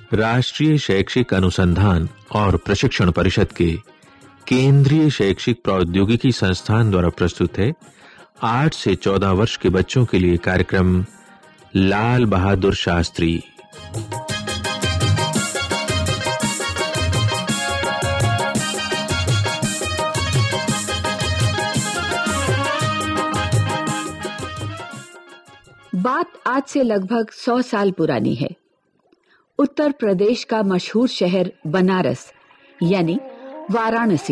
राष्ट्रीय शैक्षिक अनुसंधान और प्रशिक्षण परिषद के केंद्रीय शैक्षिक प्रौद्योगिकी संस्थान द्वारा प्रस्तुत है 8 से 14 वर्ष के बच्चों के लिए कार्यक्रम लाल बहादुर शास्त्री। बात आज से लगभग 100 साल पुरानी है। उत्तर प्रदेश का मशहूर शहर बनारस यानी वाराणसी।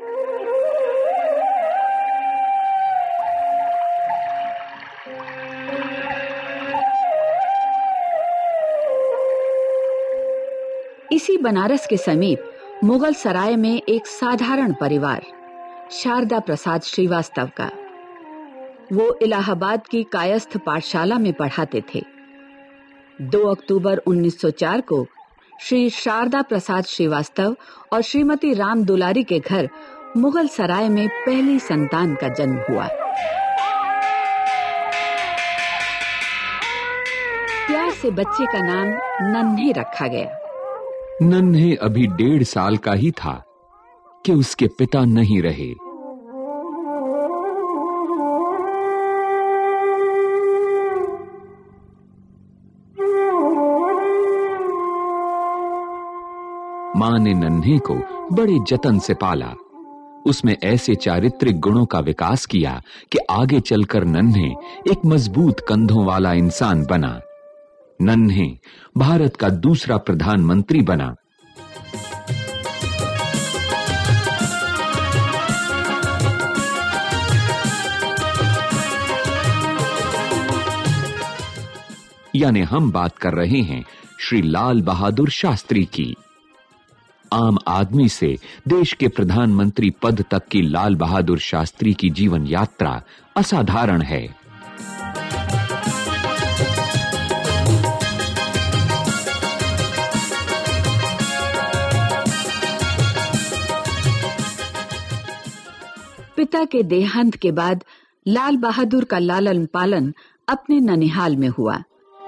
इसी बनारस के समीप मुगल सराय में एक साधारण परिवार शारदा प्रसाद श्रीवास्तव का। वो इलाहाबाद की कायस्थ पाठशाला में पढ़ाते थे। 2 अक्टूबर 1904 को श्री शारदा प्रसाद श्रीवास्तव और श्रीमती राम दुलारी के घर मुगल सराय में पहली संतान का जन्म हुआ। प्यार से बच्चे का नाम नन्हे रखा गया। नन्हे अभी 1.5 साल का ही था कि उसके पिता नहीं रहे। मां ने नन्हे को बड़े जतन से पाला। उसमें ऐसे चारित्रिक गुणों का विकास किया कि आगे चलकर नन्हे एक मजबूत कंधों वाला इंसान बना। नन्हे भारत का दूसरा प्रधानमंत्री बना। यानी हम बात कर रहे हैं श्री लाल बहादुर शास्त्री की। आम आदमी से देश के प्रधानमंत्री पद तक की लाल बहादुर शास्त्री की जीवन यात्रा असाधारण है। पिता के देहांत के बाद लाल बहादुर का लालन पालन अपने ननिहाल में हुआ।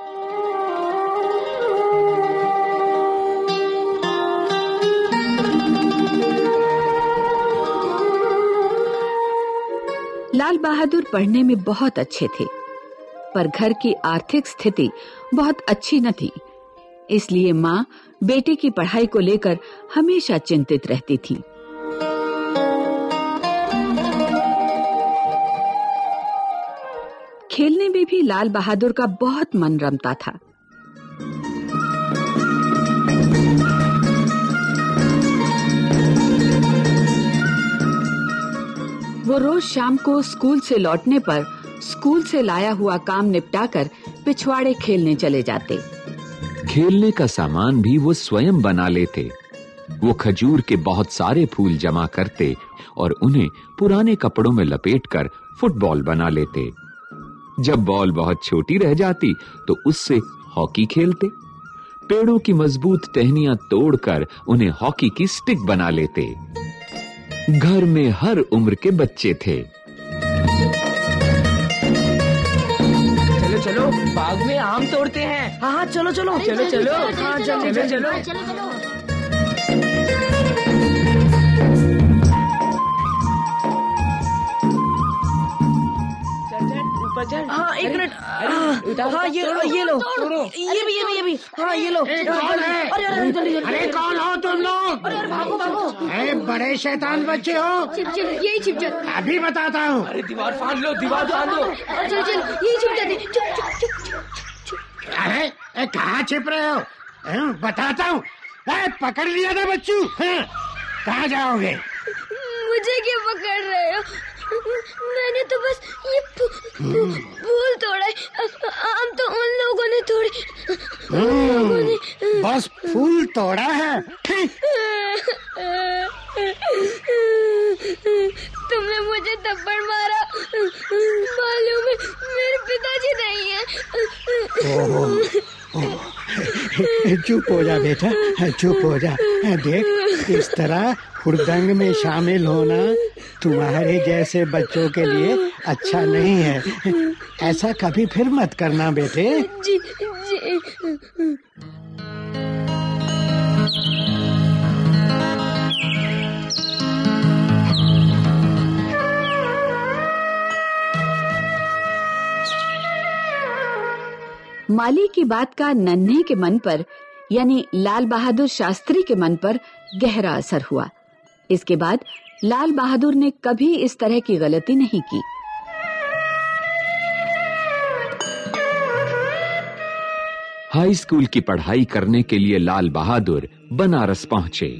लाल बहादुर पढ़ने में बहुत अच्छे थे, पर घर की आर्थिक स्थिति बहुत अच्छी न थी। इसलिए मां बेटे की पढ़ाई को लेकर हमेशा चिंतित रहती थी। खेलने में भी लाल बहादुर का बहुत मन रमता था। वो रोज शाम को स्कूल से लौटने पर स्कूल से लाया हुआ काम निपटाकर पिछवाड़े खेलने चले जाते। खेलने का सामान भी वो स्वयं बना लेते। वो खजूर के बहुत सारे फूल जमा करते और उन्हें पुराने कपड़ों में लपेटकर फुटबॉल बना लेते। जब बॉल बहुत छोटी रह जाती तो उससे हॉकी खेलते। पेड़ों की मजबूत टहनियां तोड़कर उन्हें हॉकी की स्टिक बना लेते। घर में हर उम्र के बच्चे थे। चलो चलो बाग में आम तोड़ते हैं। हाँ चलो चलो चलो चलो हाँ चलो। हाँ 1 मिनट। हाँ ये लो ये भी हाँ ये लो। अरे कौन हो तुम लोग? भागो। अरे बड़े शैतान बच्चे हो। यही छिपचट। अभी बताता हूँ। अरे दीवार फाड़ लो। चल यही छिपचट। अरे कहाँ छिप रहे हो? बताता हूँ। पकड़ लिया था बच्चू। कहाँ जाओगे? मुझे क्यों पकड़ रहे हो? मैंने तो बस ये फूल तोड़े। आम तो उन लोगों ने तोड़े। बस फूल तोड़ा है। तुमने मुझे थप्पड़ मारा। मालूम है मेरे पिताजी नहीं है। चुप हो जा बेटा, चुप हो जा। देख इस तरह हुड़दंग में शामिल होना तुम्हारे जैसे बच्चों के लिए अच्छा नहीं है। ऐसा कभी फिर मत करना बेटे। जी। माली की बात का नन्हे के मन पर यानी लाल बहादुर शास्त्री के मन पर गहरा असर हुआ। इसके बाद लाल बहादुर ने कभी इस तरह की गलती नहीं की। हाई स्कूल की पढ़ाई करने के लिए लाल बहादुर बनारस पहुंचे।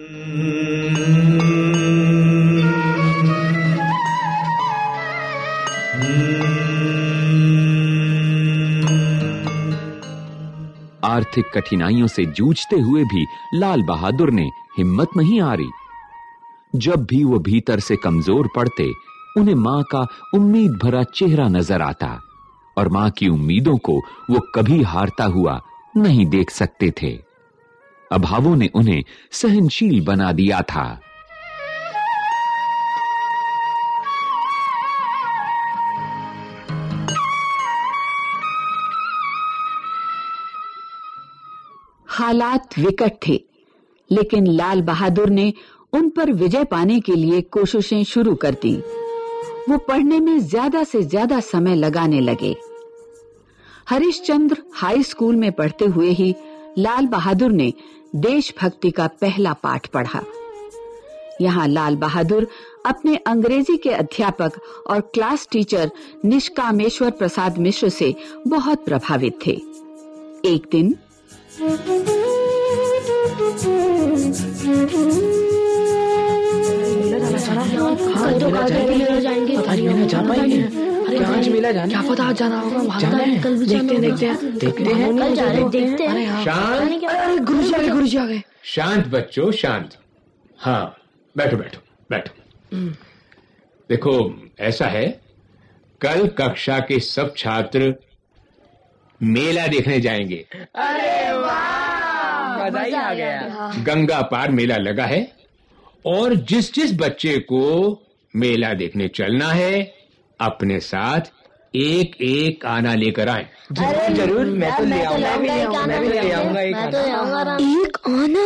आर्थिक कठिनाइयों से जूझते हुए भी लाल बहादुर ने हिम्मत नहीं हारी। जब भी वो भीतर से कमजोर पड़ते, उन्हें मां का उम्मीद भरा चेहरा नजर आता और मां की उम्मीदों को वो कभी हारता हुआ नहीं देख सकते थे। अभावों ने उन्हें सहनशील बना दिया था। हालात विकट थे, लेकिन लाल बहादुर ने उन पर विजय पाने के लिए कोशिशें शुरू कर दी। वो पढ़ने में ज्यादा से ज्यादा समय लगाने लगे। हरिश्चंद्र हाई स्कूल में पढ़ते हुए ही लाल बहादुर ने देशभक्ति का पहला पाठ पढ़ा। यहाँ लाल बहादुर अपने अंग्रेजी के अध्यापक और क्लास टीचर निष्कामेश्वर प्रसाद मिश्र से बहुत प्रभावित थे। एक दिन आज मेला जाना, क्या पता आज जाना होगा। देखते हैं। शांत, गुरुजी आ गए। शांत बच्चों, शांत। हाँ, बैठो। देखो, ऐसा है, कल कक्षा के सब छात्र मेला देखने जाएंगे। अरे वाह, मजा ही आ गया। गंगा पार मेला लगा है और जिस बच्चे को मेला देखने चलना है, अपने साथ एक आना लेकर आए। जरूर, मैं तो ले आऊंगा। मैं भी ले आऊंगा एक आना। एक आना।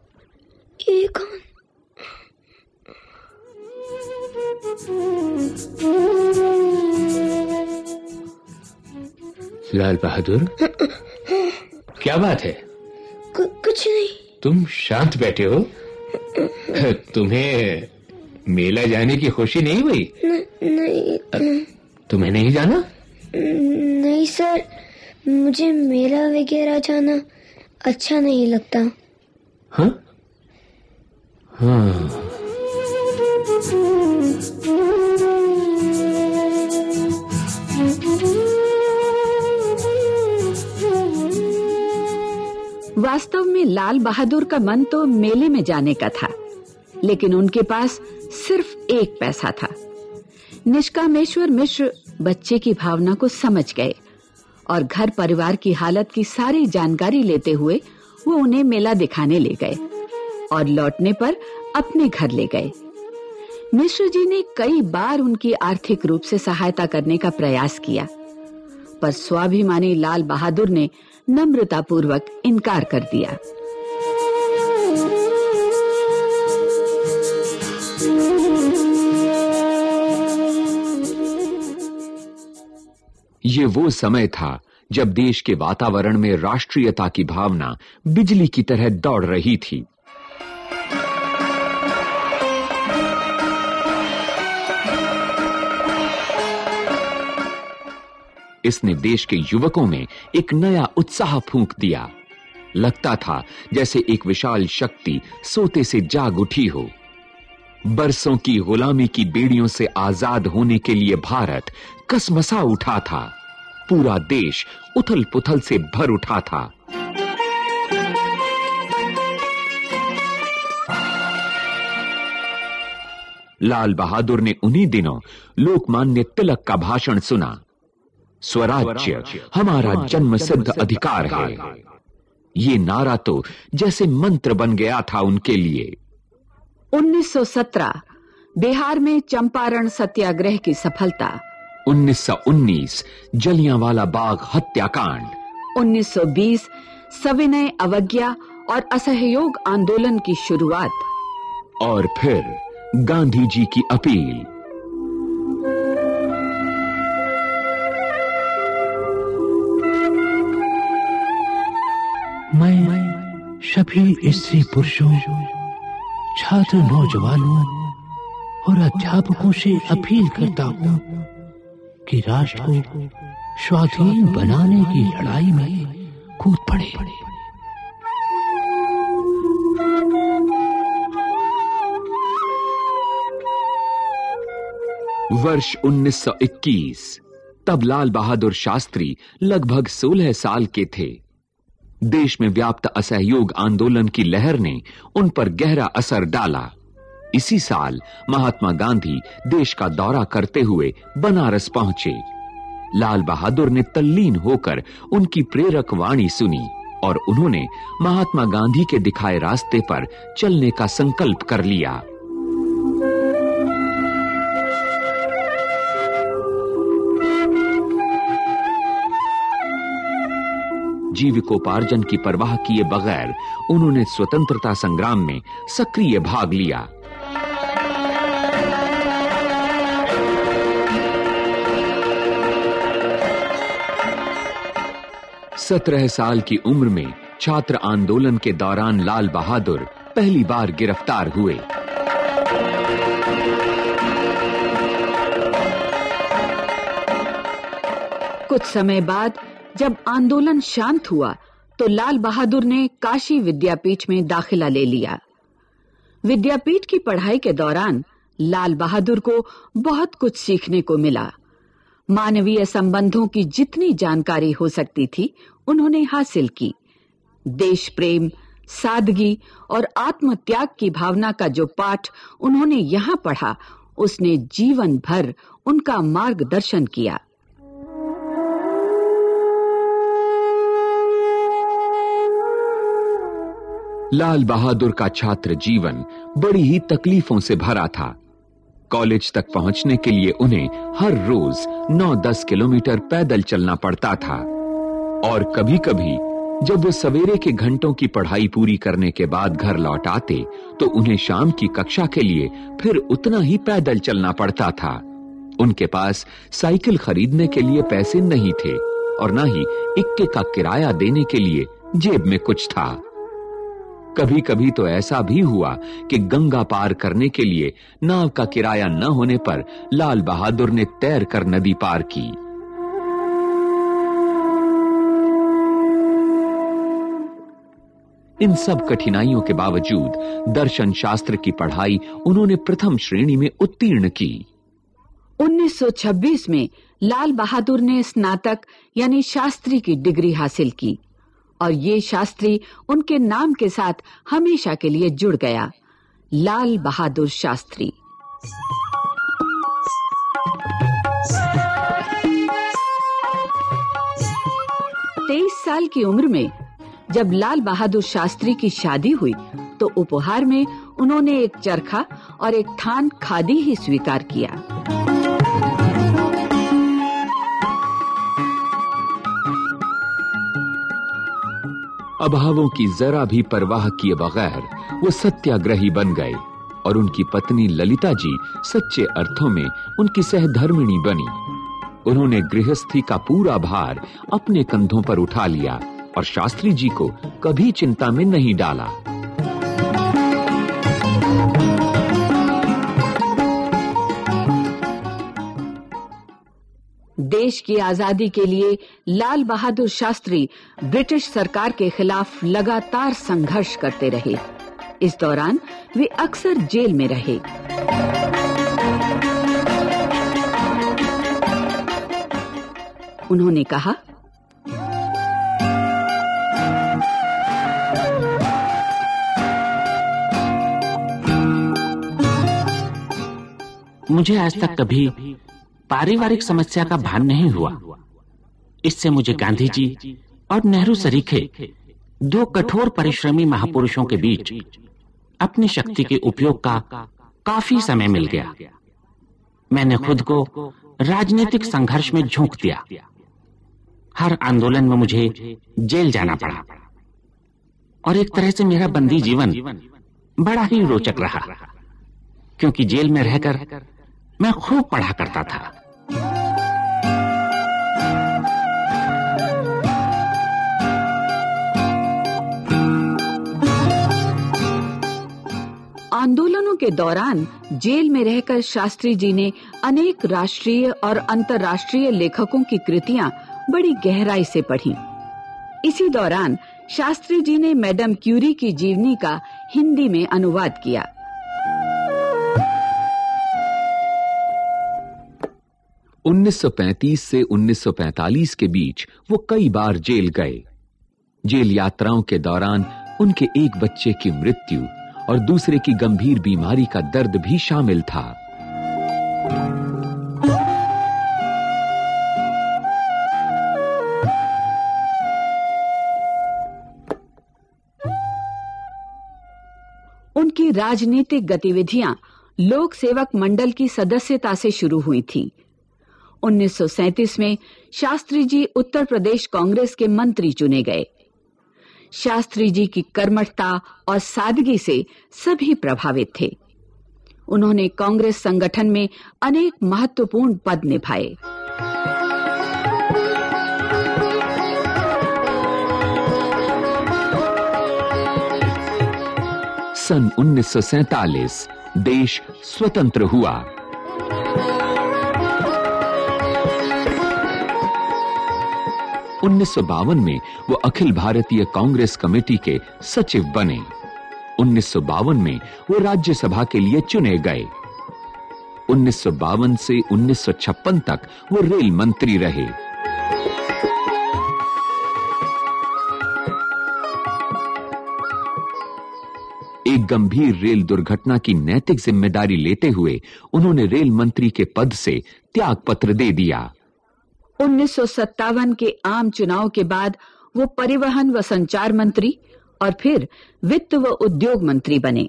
लाल बहादुर, क्या बात है? कुछ नहीं। तुम शांत बैठे हो? तुम्हें मेला जाने की खुशी नहीं हुई? नहीं। तुम्हें नहीं जाना? नहीं सर, मुझे मेला वगैरह जाना अच्छा नहीं लगता। हाँ? हाँ। वास्तव में लाल बहादुर का मन तो मेले में जाने का था, लेकिन उनके पास सिर्फ एक पैसा था। निष्कामेश्वर मिश्र बच्चे की भावना को समझ गए और घर परिवार की हालत की सारी जानकारी लेते हुए वो उन्हें मेला दिखाने ले गए और लौटने पर अपने घर ले गए। मिश्र जी ने कई बार उनकी आर्थिक रूप से सहायता करने का प्रयास किया, पर स्वाभिमानी लाल बहादुर ने नम्रतापूर्वक इनकार कर दिया। ये वो समय था जब देश के वातावरण में राष्ट्रीयता की भावना बिजली की तरह दौड़ रही थी। इसने देश के युवकों में एक नया उत्साह फूंक दिया। लगता था जैसे एक विशाल शक्ति सोते से जाग उठी हो। बरसों की गुलामी की बेड़ियों से आजाद होने के लिए भारत कसमसा उठा था। पूरा देश उथल पुथल से भर उठा था। लाल बहादुर ने उन्हीं दिनों लोकमान्य तिलक का भाषण सुना। स्वराज्य हमारा जन्मसिद्ध अधिकार है। ये नारा तो जैसे मंत्र बन गया था उनके लिए। 1917 बिहार में चंपारण सत्याग्रह की सफलता। 1919 जलियांवाला बाग हत्याकांड। 1920 सविनय अवज्ञा और असहयोग आंदोलन की शुरुआत। और फिर गांधी जी की अपील। मैं सभी स्त्री पुरुषों, छात्र नौजवानों और अध्यापकों से अपील करता हूं कि राष्ट्र को स्वाधीन बनाने की लड़ाई में कूद पड़े। वर्ष 1921। तब लाल बहादुर शास्त्री लगभग 16 साल के थे। देश में व्याप्त असहयोग आंदोलन की लहर ने उन पर गहरा असर डाला। इसी साल महात्मा गांधी देश का दौरा करते हुए बनारस पहुंचे। लाल बहादुर ने तल्लीन होकर उनकी प्रेरक वाणी सुनी और उन्होंने महात्मा गांधी के दिखाए रास्ते पर चलने का संकल्प कर लिया। जीविकोपार्जन की परवाह किए बगैर उन्होंने स्वतंत्रता संग्राम में सक्रिय भाग लिया। सत्रह साल की उम्र में छात्र आंदोलन के दौरान लाल बहादुर पहली बार गिरफ्तार हुए। कुछ समय बाद जब आंदोलन शांत हुआ तो लाल बहादुर ने काशी विद्यापीठ में दाखिला ले लिया। विद्यापीठ की पढ़ाई के दौरान लाल बहादुर को बहुत कुछ सीखने को मिला। मानवीय संबंधों की जितनी जानकारी हो सकती थी उन्होंने हासिल की। देश प्रेम, सादगी और आत्मत्याग की भावना का जो पाठ उन्होंने यहां पढ़ा, उसने जीवन भर उनका मार्गदर्शन किया। लाल बहादुर का छात्र जीवन बड़ी ही तकलीफों से भरा था। कॉलेज तक पहुंचने के लिए उन्हें हर रोज 9-10 किलोमीटर पैदल चलना पड़ता था और कभी-कभी जब वो सवेरे के घंटों की पढ़ाई पूरी करने के बाद घर लौट आते तो उन्हें शाम की कक्षा के लिए फिर उतना ही पैदल चलना पड़ता था। उनके पास साइकिल खरीदने के लिए पैसे नहीं थे और न ही इक्के का किराया देने के लिए जेब में कुछ था। कभी कभी तो ऐसा भी हुआ कि गंगा पार करने के लिए नाव का किराया न होने पर लाल बहादुर ने तैर कर नदी पार की। इन सब कठिनाइयों के बावजूद दर्शन शास्त्र की पढ़ाई उन्होंने प्रथम श्रेणी में उत्तीर्ण की। 1926 में लाल बहादुर ने स्नातक यानी शास्त्री की डिग्री हासिल की और ये शास्त्री उनके नाम के साथ हमेशा के लिए जुड़ गया, लाल बहादुर शास्त्री। तेईस साल की उम्र में जब लाल बहादुर शास्त्री की शादी हुई तो उपहार में उन्होंने एक चरखा और एक थान खादी ही स्वीकार किया। अभावों की जरा भी परवाह किए बगैर वो सत्याग्रही बन गए और उनकी पत्नी ललिता जी सच्चे अर्थों में उनकी सहधर्मिणी बनी। उन्होंने गृहस्थी का पूरा भार अपने कंधों पर उठा लिया और शास्त्री जी को कभी चिंता में नहीं डाला। देश की आजादी के लिए लाल बहादुर शास्त्री ब्रिटिश सरकार के खिलाफ लगातार संघर्ष करते रहे। इस दौरान वे अक्सर जेल में रहे। उन्होंने कहा, मुझे आज तक कभी पारिवारिक समस्या का भान नहीं हुआ। इससे मुझे गांधी जी और नेहरू सरीखे दो कठोर परिश्रमी महापुरुषों के बीच अपनी शक्ति के उपयोग का काफी समय मिल गया। मैंने खुद को राजनीतिक संघर्ष में झोंक दिया। हर आंदोलन में मुझे जेल जाना पड़ा और एक तरह से मेरा बंदी जीवन बड़ा ही रोचक रहा, क्योंकि जेल में रहकर मैं खूब पढ़ा करता था। आंदोलनों के दौरान जेल में रहकर शास्त्री जी ने अनेक राष्ट्रीय और अंतर्राष्ट्रीय लेखकों की कृतियां बड़ी गहराई से पढ़ी। इसी दौरान शास्त्री जी ने मैडम क्यूरी की जीवनी का हिंदी में अनुवाद किया। उन्नीस 1935 से 1945 के बीच वो कई बार जेल गए। जेल यात्राओं के दौरान उनके एक बच्चे की मृत्यु और दूसरे की गंभीर बीमारी का दर्द भी शामिल था। उनकी राजनीतिक गतिविधियां लोक सेवक मंडल की सदस्यता से शुरू हुई थीं। 1937 में शास्त्री जी उत्तर प्रदेश कांग्रेस के मंत्री चुने गए। शास्त्री जी की कर्मठता और सादगी से सभी प्रभावित थे। उन्होंने कांग्रेस संगठन में अनेक महत्वपूर्ण पद निभाए। सन 1947 देश स्वतंत्र हुआ। उन्नीस 1952 में वो अखिल भारतीय कांग्रेस कमेटी के सचिव बने। 1952 में वो राज्यसभा के लिए चुने गए। 1952 से 1956 तक वो रेल मंत्री रहे। एक गंभीर रेल दुर्घटना की नैतिक जिम्मेदारी लेते हुए उन्होंने रेल मंत्री के पद से त्यागपत्र दे दिया। 1957 के आम चुनाव के बाद वो परिवहन व संचार मंत्री और फिर वित्त व उद्योग मंत्री बने।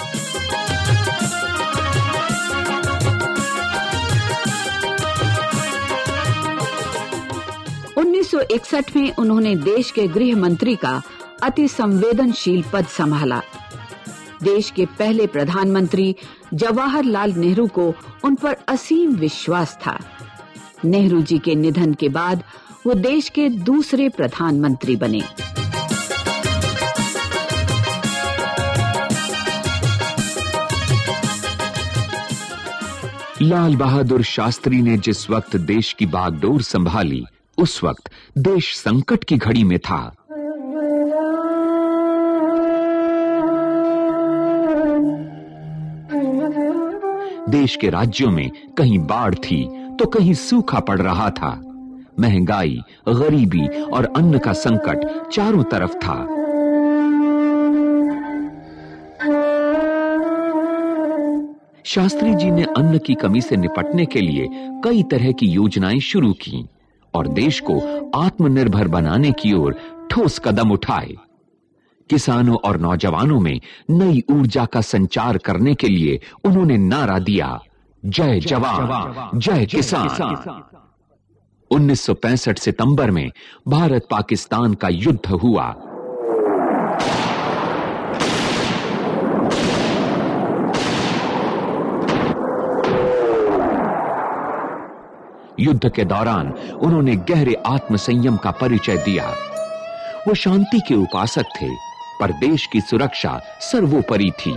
उन्नीस 1961 में उन्होंने देश के गृह मंत्री का अति संवेदनशील पद संभाला। देश के पहले प्रधानमंत्री जवाहरलाल नेहरू को उन पर असीम विश्वास था। नेहरू जी के निधन के बाद वो देश के दूसरे प्रधानमंत्री बने। लाल बहादुर शास्त्री ने जिस वक्त देश की बागडोर संभाली, उस वक्त देश संकट की घड़ी में था। देश के राज्यों में कहीं बाढ़ थी तो कहीं सूखा पड़ रहा था। महंगाई, गरीबी और अन्न का संकट चारों तरफ था। शास्त्री जी ने अन्न की कमी से निपटने के लिए कई तरह की योजनाएं शुरू की और देश को आत्मनिर्भर बनाने की ओर ठोस कदम उठाए। किसानों और नौजवानों में नई ऊर्जा का संचार करने के लिए उन्होंने नारा दिया, जय जवान, जय किसान। 1965 सितंबर में भारत पाकिस्तान का युद्ध हुआ। युद्ध के दौरान उन्होंने गहरे आत्मसंयम का परिचय दिया। वो शांति के उपासक थे, पर देश की सुरक्षा सर्वोपरि थी।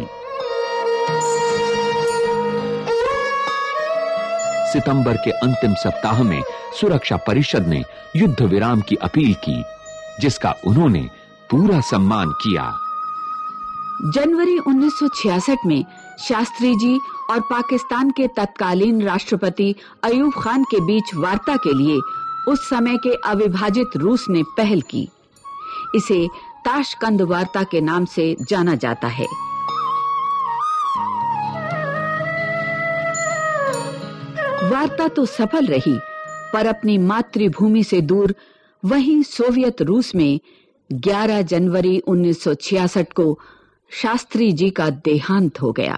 सितंबर के अंतिम सप्ताह में सुरक्षा परिषद ने युद्ध विराम की अपील की, जिसका उन्होंने पूरा सम्मान किया। जनवरी 1966 में शास्त्री जी और पाकिस्तान के तत्कालीन राष्ट्रपति अयूब खान के बीच वार्ता के लिए उस समय के अविभाजित रूस ने पहल की। इसे ताशकंद वार्ता के नाम से जाना जाता है। वार्ता तो सफल रही, पर अपनी मातृभूमि से दूर वहीं सोवियत रूस में 11 जनवरी 1966 को शास्त्री जी का देहांत हो गया।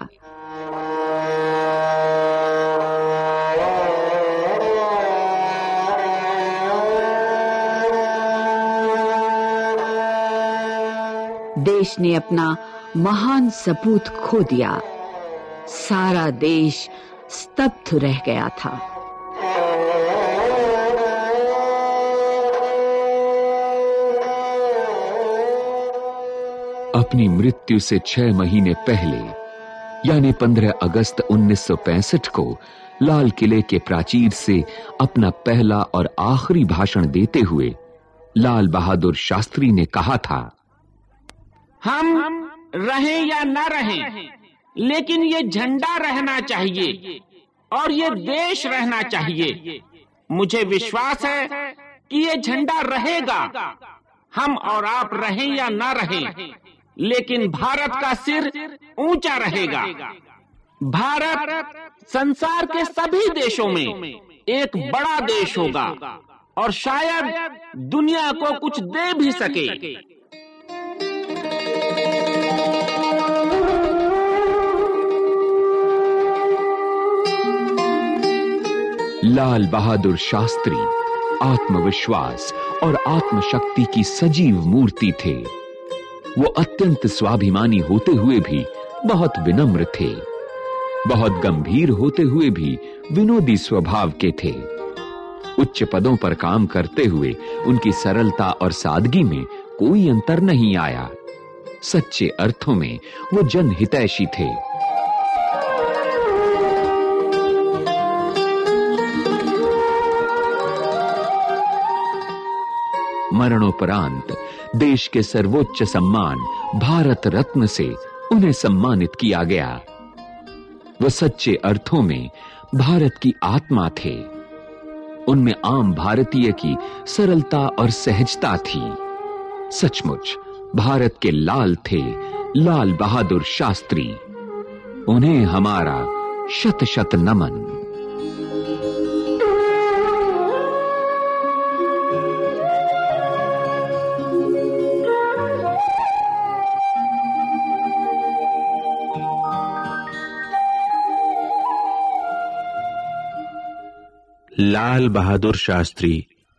देश ने अपना महान सपूत खो दिया। सारा देश स्तब्ध रह गया था। अपनी मृत्यु से 6 महीने पहले यानी 15 अगस्त 1965 को लाल किले के प्राचीर से अपना पहला और आखिरी भाषण देते हुए लाल बहादुर शास्त्री ने कहा था, हम रहें या ना रहें, लेकिन ये झंडा रहना चाहिए और ये देश रहना चाहिए। मुझे विश्वास है कि ये झंडा रहेगा। हम और आप रहें या ना रहें, लेकिन भारत का सिर ऊंचा रहेगा। भारत संसार के सभी देशों में एक बड़ा देश होगा और शायद दुनिया को कुछ दे भी सके। लाल बहादुर शास्त्री आत्मविश्वास और आत्मशक्ति की सजीव मूर्ति थे। वो अत्यंत स्वाभिमानी होते हुए भी बहुत विनम्र थे, बहुत गंभीर होते हुए भी विनोदी स्वभाव के थे। उच्च पदों पर काम करते हुए उनकी सरलता और सादगी में कोई अंतर नहीं आया। सच्चे अर्थों में वो जनहितैषी थे। मरणोपरांत देश के सर्वोच्च सम्मान भारत रत्न से उन्हें सम्मानित किया गया। वो सच्चे अर्थों में भारत की आत्मा थे। उनमें आम भारतीय की सरलता और सहजता थी। सचमुच भारत के लाल थे लाल बहादुर शास्त्री। उन्हें हमारा शत शत नमन। लाल बहादुर शास्त्री।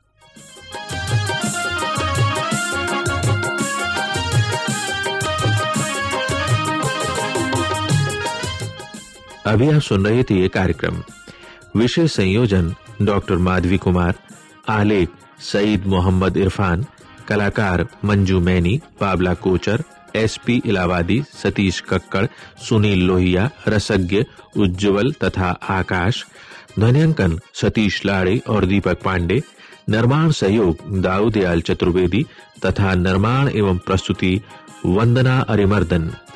अभी आप सुन रहे थे ये कार्यक्रम। विषय संयोजन डॉक्टर माधवी कुमार, आलेख सईद मोहम्मद इरफान, कलाकार मंजू मैनी, बाबला कोचर, एसपी इलाहाबादी, सतीश कक्कड़, सुनील लोहिया, रसज्ञ उज्ज्वल तथा आकाश, ध्वनियांकन सतीश लाड़े और दीपक पांडे, निर्माण सहयोग दाऊदयाल चतुर्वेदी तथा निर्माण एवं प्रस्तुति वंदना अरिमर्दन।